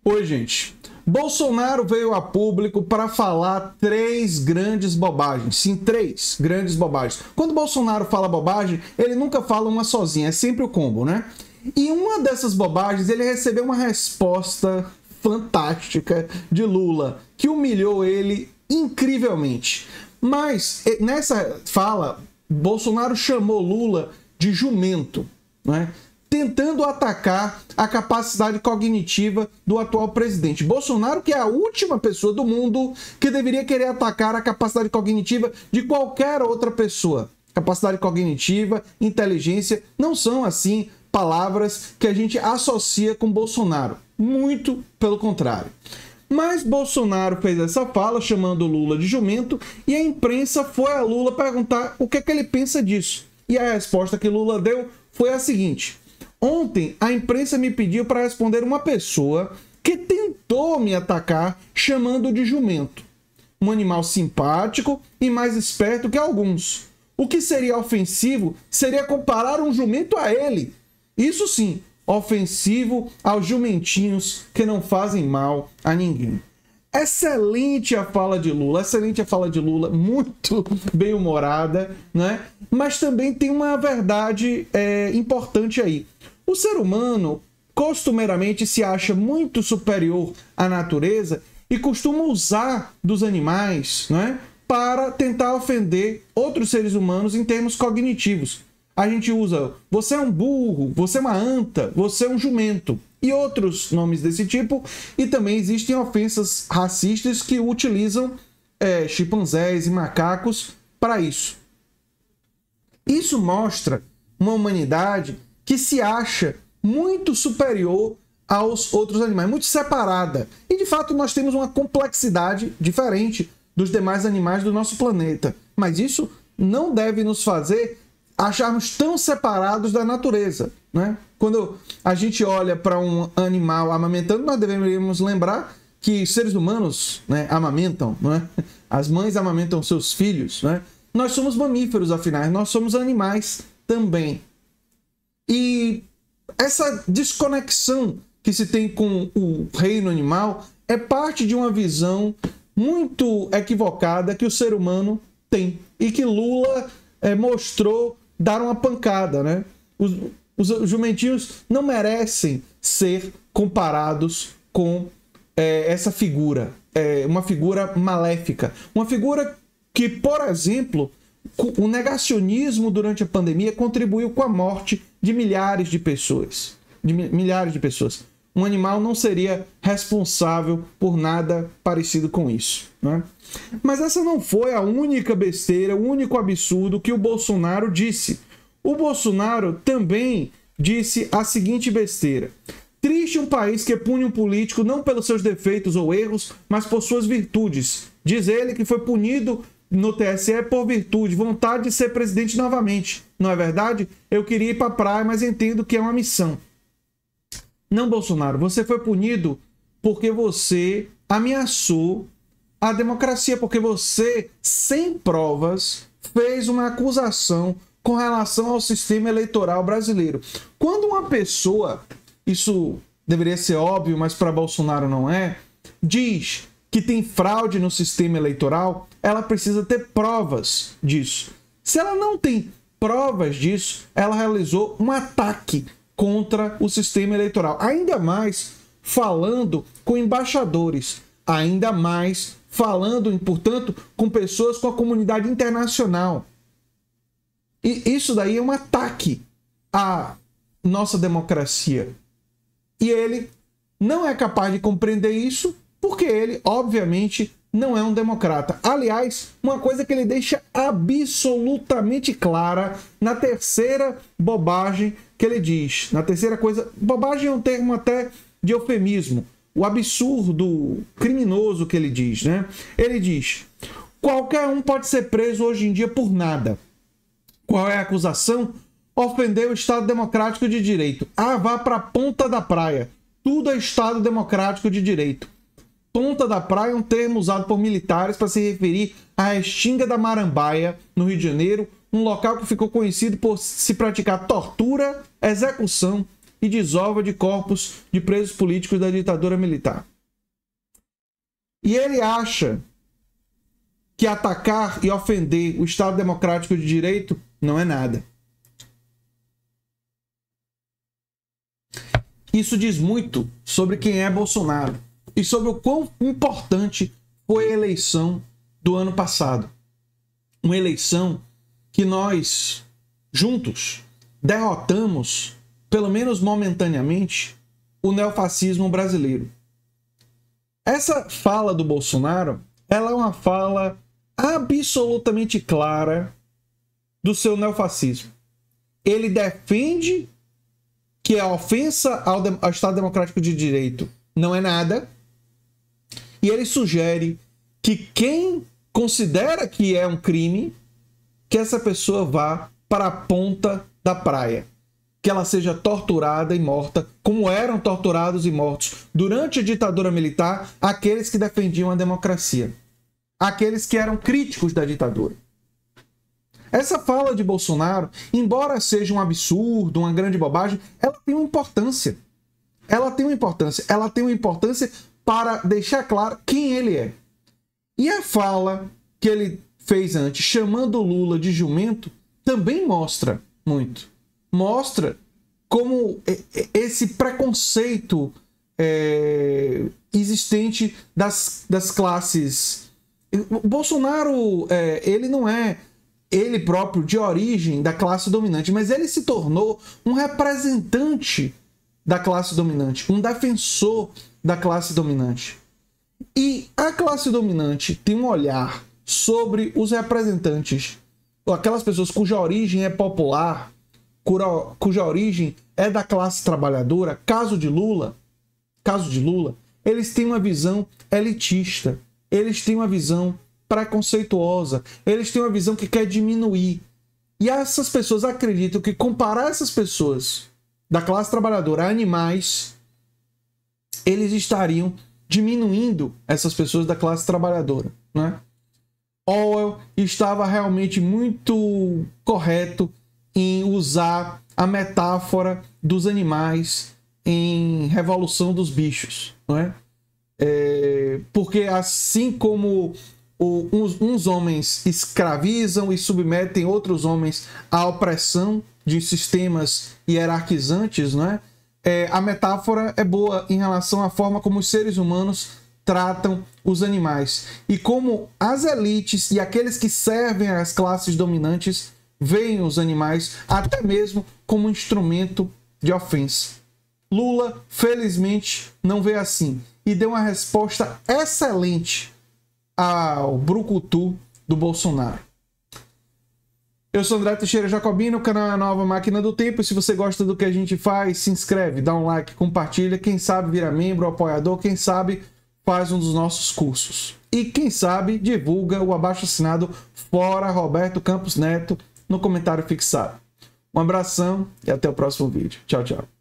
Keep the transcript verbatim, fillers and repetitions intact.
Oi, gente. Bolsonaro veio a público para falar três grandes bobagens. Sim, três grandes bobagens. Quando Bolsonaro fala bobagem, ele nunca fala uma sozinha, é sempre o combo, né? E uma dessas bobagens, ele recebeu uma resposta fantástica de Lula, que humilhou ele incrivelmente. Mas, nessa fala, Bolsonaro chamou Lula de jumento, né? Tentando atacar a capacidade cognitiva do atual presidente. Bolsonaro, que é a última pessoa do mundo que deveria querer atacar a capacidade cognitiva de qualquer outra pessoa. Capacidade cognitiva, inteligência, não são, assim, palavras que a gente associa com Bolsonaro. Muito pelo contrário. Mas Bolsonaro fez essa fala chamando Lula de jumento e a imprensa foi a Lula perguntar o que é que ele pensa disso. E a resposta que Lula deu foi a seguinte: ontem a imprensa me pediu para responder uma pessoa que tentou me atacar chamando de jumento. Um animal simpático e mais esperto que alguns. O que seria ofensivo seria comparar um jumento a ele. Isso sim, ofensivo aos jumentinhos que não fazem mal a ninguém. Excelente a fala de Lula, excelente a fala de Lula, muito bem-humorada, né? Mas também tem uma verdade é, importante aí. O ser humano costumeiramente se acha muito superior à natureza e costuma usar dos animais, né, para tentar ofender outros seres humanos em termos cognitivos. A gente usa, você é um burro, você é uma anta, você é um jumento e outros nomes desse tipo. E também existem ofensas racistas que utilizam é, chimpanzés e macacos para isso. Isso mostra uma humanidade que se acha muito superior aos outros animais, muito separada. E de fato nós temos uma complexidade diferente dos demais animais do nosso planeta. Mas isso não deve nos fazer acharmos tão separados da natureza, né? Quando a gente olha para um animal amamentando, nós devemos lembrar que seres humanos, né, amamentam, né? As mães amamentam seus filhos, né? Nós somos mamíferos, afinal, nós somos animais também. E essa desconexão que se tem com o reino animal é parte de uma visão muito equivocada que o ser humano tem e que Lula é, mostrou dar uma pancada, né? Os, os jumentinhos não merecem ser comparados com é, essa figura, é, uma figura maléfica, uma figura que, por exemplo, o negacionismo durante a pandemia contribuiu com a morte de milhares de pessoas, de milhares de pessoas. Um animal não seria responsável por nada parecido com isso, né? Mas essa não foi a única besteira, o único absurdo que o Bolsonaro disse. O Bolsonaro também disse a seguinte besteira: triste um país que pune um político não pelos seus defeitos ou erros, mas por suas virtudes. Diz ele que foi punido no T S E por virtude, vontade de ser presidente novamente. Não é verdade? Eu queria ir para a praia, mas entendo que é uma missão. Não, Bolsonaro, você foi punido porque você ameaçou a democracia, porque você, sem provas, fez uma acusação com relação ao sistema eleitoral brasileiro. Quando uma pessoa, isso deveria ser óbvio, mas para Bolsonaro não é, diz que tem fraude no sistema eleitoral, ela precisa ter provas disso. Se ela não tem provas disso, ela realizou um ataque contra o sistema eleitoral, ainda mais falando com embaixadores, ainda mais falando, portanto, com pessoas com a comunidade internacional. E isso daí é um ataque à nossa democracia. E ele não é capaz de compreender isso porque ele, obviamente, não é um democrata. Aliás, uma coisa que ele deixa absolutamente clara na terceira bobagem que ele diz. Na terceira coisa... Bobagem é um termo até de eufemismo. O absurdo criminoso que ele diz, né? Ele diz: qualquer um pode ser preso hoje em dia por nada. Qual é a acusação? Ofender o Estado Democrático de Direito. Ah, vá para a ponta da praia. Tudo é Estado Democrático de Direito. Ponta da Praia é um termo usado por militares para se referir à Restinga da Marambaia, no Rio de Janeiro, um local que ficou conhecido por se praticar tortura, execução e desova de corpos de presos políticos da ditadura militar. E ele acha que atacar e ofender o Estado Democrático de Direito não é nada. Isso diz muito sobre quem é Bolsonaro e sobre o quão importante foi a eleição do ano passado. Uma eleição que nós, juntos, derrotamos, pelo menos momentaneamente, o neofascismo brasileiro. Essa fala do Bolsonaro, ela é uma fala absolutamente clara do seu neofascismo. Ele defende que a ofensa ao, ao Estado Democrático de Direito não é nada, e ele sugere que quem considera que é um crime, que essa pessoa vá para a ponta da praia, que ela seja torturada e morta, como eram torturados e mortos durante a ditadura militar aqueles que defendiam a democracia, aqueles que eram críticos da ditadura. Essa fala de Bolsonaro, embora seja um absurdo, uma grande bobagem, ela tem uma importância. Ela tem uma importância. Ela tem uma importância para deixar claro quem ele é. E a fala que ele fez antes, chamando Lula de jumento, também mostra muito. Mostra como esse preconceito é, existente das, das classes. O Bolsonaro, é, ele não é ele próprio de origem da classe dominante, mas ele se tornou um representante da classe dominante, um defensor da classe dominante. E a classe dominante tem um olhar sobre os representantes, ou aquelas pessoas cuja origem é popular, cuja, cuja origem é da classe trabalhadora, caso de Lula, caso de Lula, eles têm uma visão elitista, eles têm uma visão preconceituosa, eles têm uma visão que quer diminuir. E essas pessoas acreditam que comparar essas pessoas da classe trabalhadora a animais, eles estariam diminuindo essas pessoas da classe trabalhadora, né? Orwell estava realmente muito correto em usar a metáfora dos animais em Revolução dos Bichos, não é? É, porque assim como o, uns, uns homens escravizam e submetem outros homens à opressão de sistemas hierarquizantes, não é? É, a metáfora é boa em relação à forma como os seres humanos tratam os animais e como as elites e aqueles que servem às classes dominantes veem os animais até mesmo como instrumento de ofensa. Lula, felizmente, não vê assim e deu uma resposta excelente ao brucutu do Bolsonaro. Eu sou André Teixeira Jacobino, o canal é a Nova Máquina do Tempo. E se você gosta do que a gente faz, se inscreve, dá um like, compartilha. Quem sabe vira membro, apoiador, quem sabe faz um dos nossos cursos. E quem sabe divulga o abaixo-assinado Fora Roberto Campos Neto no comentário fixado. Um abração e até o próximo vídeo. Tchau, tchau.